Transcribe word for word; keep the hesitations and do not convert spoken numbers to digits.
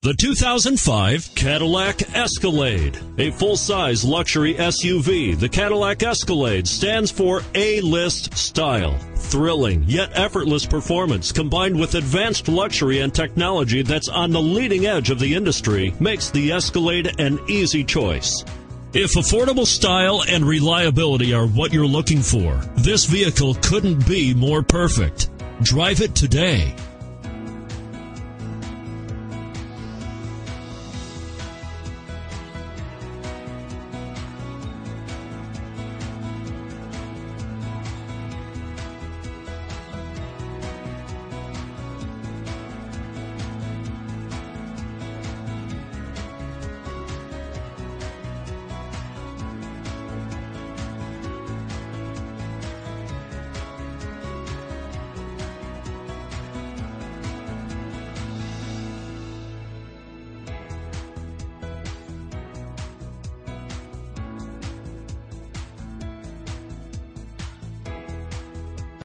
The two thousand five Cadillac Escalade. A full-size luxury S U V, the Cadillac Escalade stands for A-list style. Thrilling yet effortless performance combined with advanced luxury and technology that's on the leading edge of the industry makes the Escalade an easy choice. If affordable style and reliability are what you're looking for, this vehicle couldn't be more perfect. Drive it today.